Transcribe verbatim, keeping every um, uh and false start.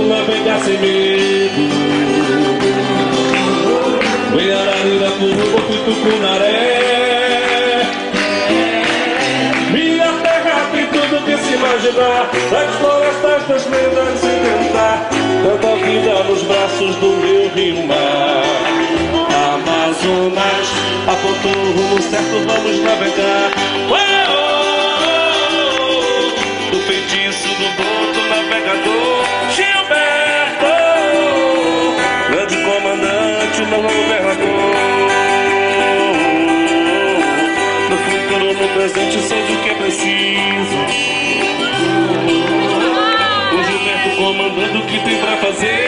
navegar sem medo. Vem Ararira, Curuba, Tucunaré. Minha terra tem tudo que se imaginar, das florestas, das lendas e cantar. Tanta vida nos braços do meu rio mar. Amazonas apontou o rumo certo, vamos navegar. Oh, oh, oh, do feitiço do boto navegador Gilberto, grande comandante, não governador. No futuro, no presente, sei do que é preciso. O Gilberto comandando o que tem pra fazer.